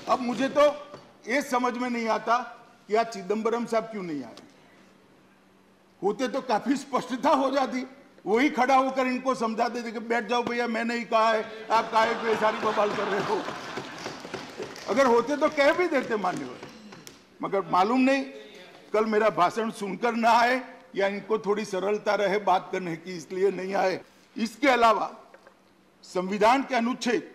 अब मुझे तो ये समझ में नहीं आता कि आज चिदंबरम साहब क्यों नहीं आए। होते तो काफी स्पष्टता हो जाती, वही खड़ा होकर इनको समझा देते कि बैठ जाओ भैया, मैंने ही कहा है, आप काहे पे सारी बवाल कर रहे हो। अगर होते तो कह भी देते मान्यवर, मगर मालूम नहीं कल मेरा भाषण सुनकर ना आए या इनको थोड़ी सरलता रहे बात करने की, इसलिए नहीं आए। इसके अलावा संविधान के अनुच्छेद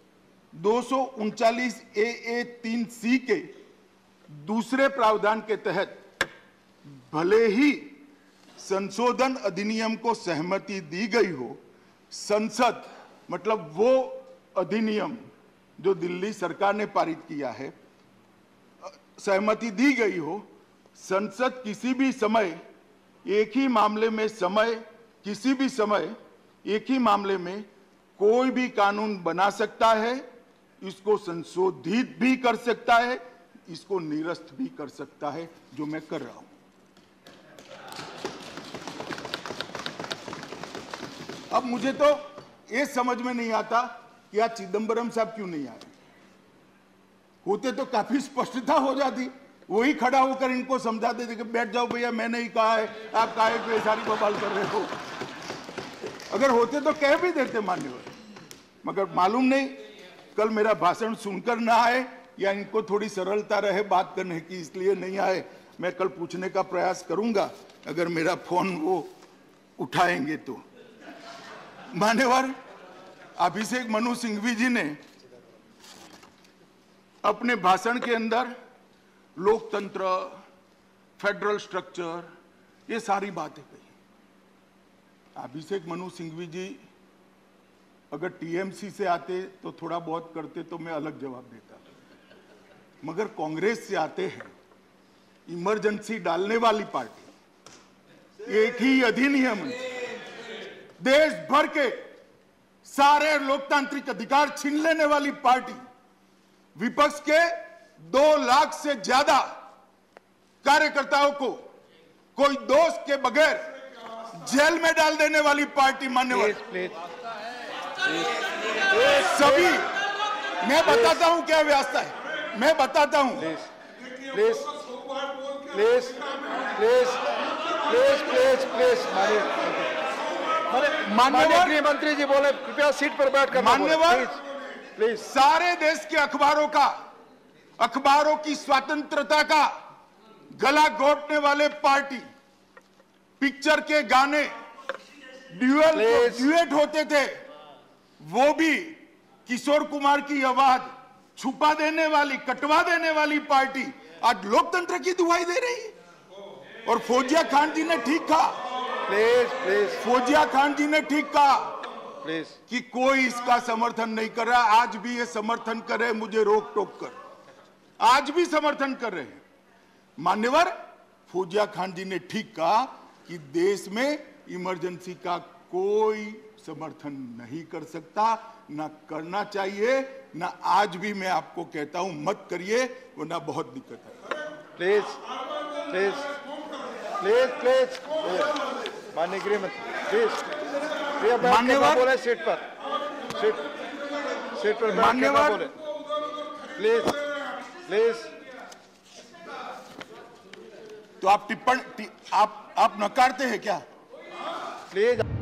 239 AA 3C के दूसरे प्रावधान के तहत भले ही संशोधन अधिनियम को सहमति दी गई हो, संसद मतलब वो अधिनियम जो दिल्ली सरकार ने पारित किया है, सहमति दी गई हो, संसद किसी भी समय एक ही मामले में किसी भी समय एक ही मामले में कोई भी कानून बना सकता है, इसको संशोधित भी कर सकता है, इसको निरस्त भी कर सकता है, जो मैं कर रहा हूं। अब मुझे तो ये समझ में नहीं आता कि आज चिदंबरम साहब क्यों नहीं आए। होते तो काफी स्पष्टता हो जाती, वही खड़ा होकर इनको समझा देते कि बैठ जाओ भैया, मैंने ही कहा है, आप काहे पे सारी बवाल कर रहे हो। अगर होते तो कह भी देते मान्यवर, मगर मालूम नहीं कल मेरा भाषण सुनकर ना आए या इनको थोड़ी सरलता रहे बात करने की, इसलिए नहीं आए। मैं कल पूछने का प्रयास करूंगा अगर मेरा फोन वो उठाएंगे तो। मान्यवर अभिषेक मनु सिंघवी जी ने अपने भाषण के अंदर लोकतंत्र, फेडरल स्ट्रक्चर, ये सारी बातें कही। अभिषेक मनु सिंघवी जी अगर टीएमसी से आते तो थोड़ा बहुत करते तो मैं अलग जवाब देता, मगर कांग्रेस से आते हैं, इमरजेंसी डालने वाली पार्टी, एक ही अधिनियम देश भर के सारे लोकतांत्रिक अधिकार छीन लेने वाली पार्टी, विपक्ष के 2 लाख से ज्यादा कार्यकर्ताओं को कोई दोष के बगैर जेल में डाल देने वाली पार्टी, मान्यवर सभी। मैं बताता हूं क्या व्यवस्था है, मैं बताता हूं। माननीय गृह मंत्री जी बोले, कृपया सीट पर बैठ कर। मान्यवर प्लीज, सारे देश के अखबारों की स्वतंत्रता का गला घोटने वाले पार्टी, पिक्चर के गाने ड्यूएट होते थे, वो भी किशोर कुमार की आवाज छुपा देने वाली, कटवा देने वाली पार्टी आज लोकतंत्र की दुहाई दे रही है। और फौजिया खान जी ने ठीक कहा, फौजिया खान जी ने ठीक कहा कि कोई इसका समर्थन नहीं कर रहा। आज भी ये समर्थन कर रहे, मुझे रोक टोक कर आज भी समर्थन कर रहे हैं। मान्यवर फौजिया खान जी ने ठीक कहा कि देश में इमरजेंसी का कोई समर्थन नहीं कर सकता, ना करना चाहिए, ना आज भी मैं आपको कहता हूं मत करिए, वरना बहुत दिक्कत है। प्लीज प्लीज प्लीज प्लीज माननीय गृह मंत्री प्लीज, मान्यवर बोले सीट पर मान्यवर बोले, प्लीज प्लीज। तो आप टिप्पणी आप नकारते हैं क्या? प्लीज।